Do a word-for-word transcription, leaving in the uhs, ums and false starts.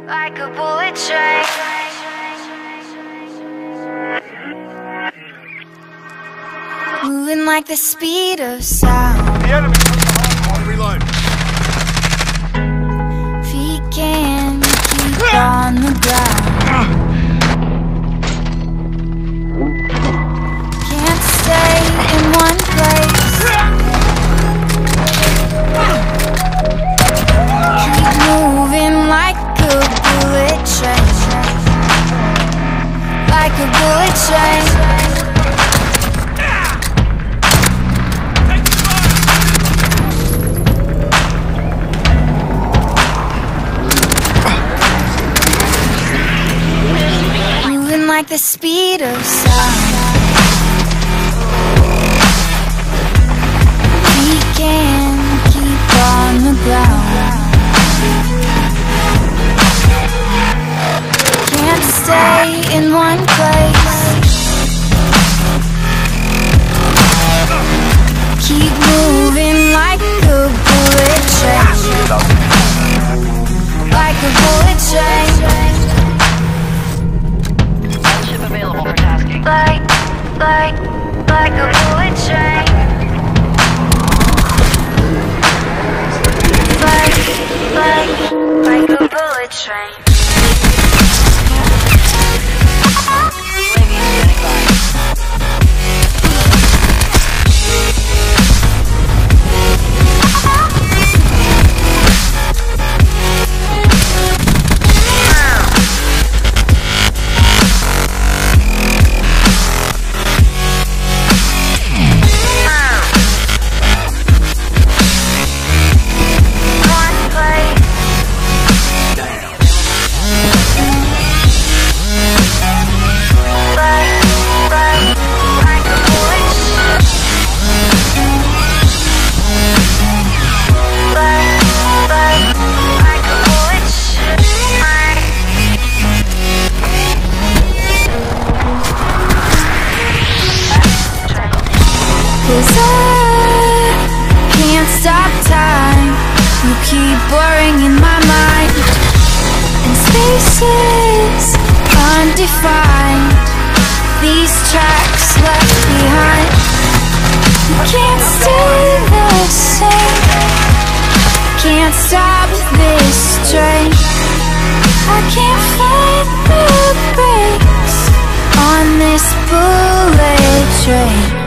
like a bullet train. Moving like the speed of sound. The enemy comes reload. Feet can't keep on the ground. Can't stay in one place. Keep moving like a bullet train. Like a bullet train. Like the speed of sound. We can keep on the ground. Can't stay in one place. Keep moving like a bullet train. Like a bullet train. Available for tasking. Like, like, like a bullet train. Like, like, like a bullet train. You keep blurring in my mind, and spaces undefined. These tracks left behind. You can't stay the same. Can't stop this train. I can't find the brakes on this bullet train.